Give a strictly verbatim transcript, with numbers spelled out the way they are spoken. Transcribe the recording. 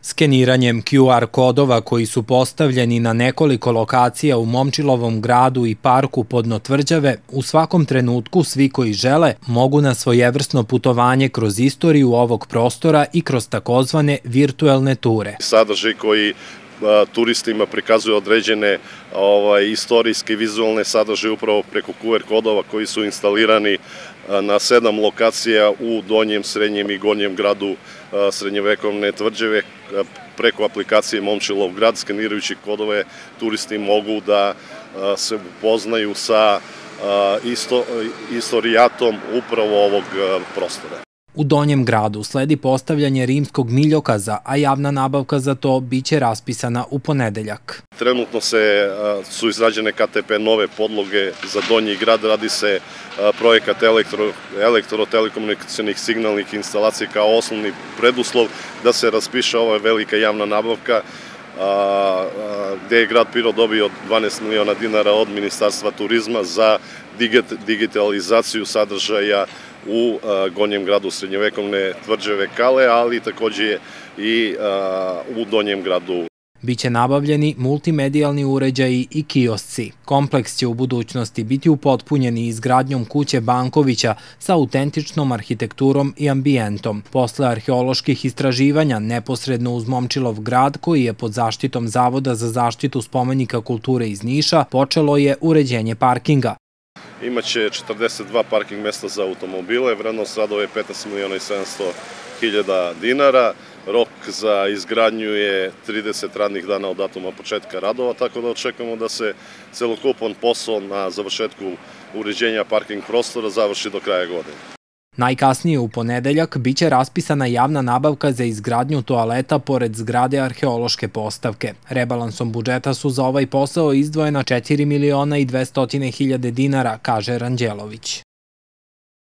Skeniranjem Q R kodova koji su postavljeni na nekoliko lokacija u Momčilovom gradu i parku Podnotvrđave, u svakom trenutku svi koji žele mogu na svojevrsno putovanje kroz istoriju ovog prostora i kroz takozvane virtuelne ture. Sadržaj koji turistima prikazuje određene ovaj, istorijske i vizualne sadržaje upravo preko Q R kodova koji su instalirani na sedam lokacija u donjem, srednjem i gornjem gradu srednjevekovne tvrđave. Preko aplikacije Momčilov grad, skenirajući kodove, turisti mogu da se upoznaju sa isto, istorijatom upravo ovog prostora. U Donjem gradu sledi postavljanje rimskog miljokaza, a javna nabavka za to biće raspisana u ponedeljak. Trenutno se, su izrađene K T P nove podloge za Donji grad, radi se projekat elektro, elektrotelekomunikacionih signalnih instalacija kao osnovni preduslov da se raspiše ova velika javna nabavka, gde je grad Pirot dobio dvanaest miliona dinara od Ministarstva turizma za digitalizaciju sadržaja u gornjem gradu srednjevekovne tvrđave Kale, ali takođe i u donjem gradu. Biće nabavljeni multimedijalni uređaji i kiosci. Kompleks će u budućnosti biti upotpunjen izgradnjom kuće Bankovića sa autentičnom arhitekturom i ambijentom. Posle arheoloških istraživanja, neposredno uz Momčilov grad, koji je pod zaštitom Zavoda za zaštitu spomenika kulture iz Niša, počelo je uređenje parkinga. Imaće četrdeset dva parking mesta za automobile, vrednost radova je petnaest miliona i sedamsto hiljada dinara, rok za izgradnju je trideset radnih dana od datuma početka radova, tako da očekujemo da se celokupan posao na završetku uređenja parking prostora završi do kraja godine. Najkasnije u ponedeljak biće raspisana javna nabavka za izgradnju toaleta pored zgrade arheološke postavke. Rebalansom budžeta su za ovaj posao izdvojena četiri miliona i dvesta hiljada dinara, kaže Ranđelović.